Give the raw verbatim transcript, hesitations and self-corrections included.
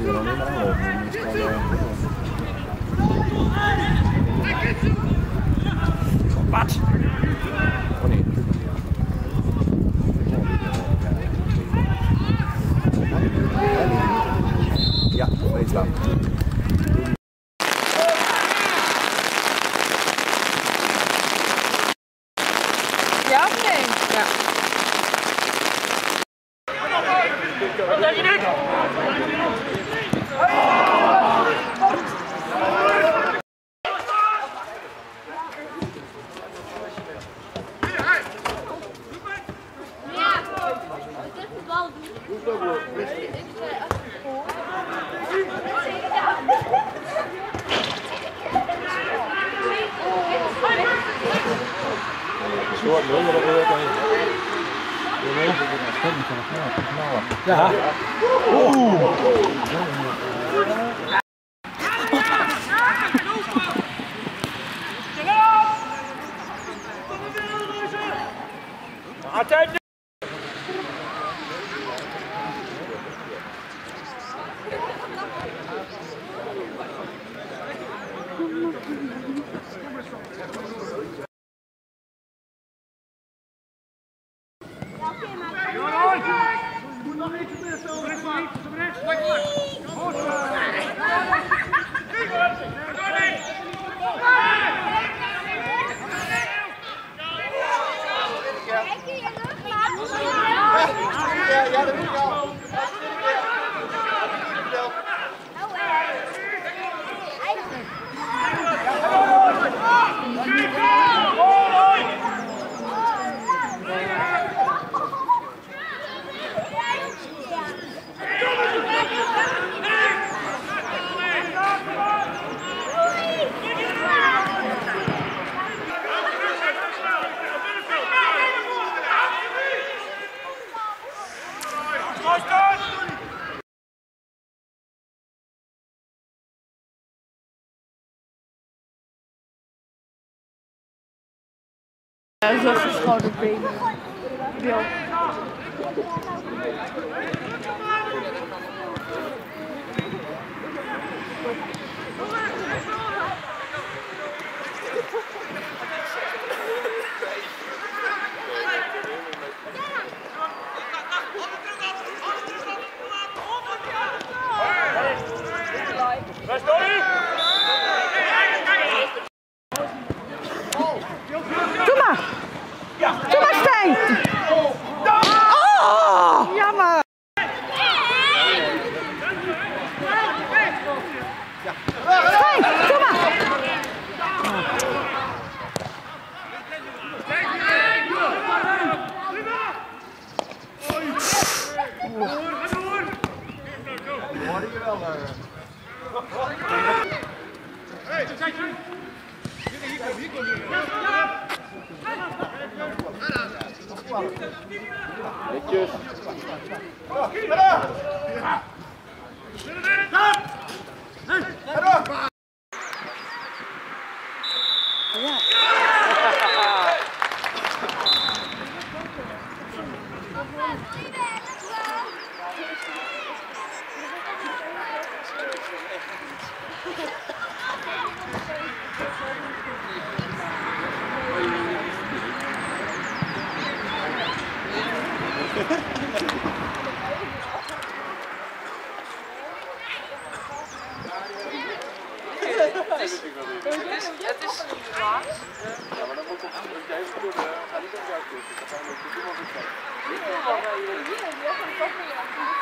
er nog niet meer aanlopen. Wat? Oh nee. Ja, weet lang. Ja of nee? Ja. Wat zeg je nu? Soort nul, maar dat wil ik niet. Ja. Oeh. Attention! Ja, dat weet ik al. Ja, zo geschoten benen. Ja. Doe maar! Doe maar, Stijn! Oh! Jammer! Stijn, doe maar! Netjes. Het is laag. Ja, maar dan moet het even doen. Ga niet op jou toe. Dan gaan we het doen wat ik zeg. Ik wil wel.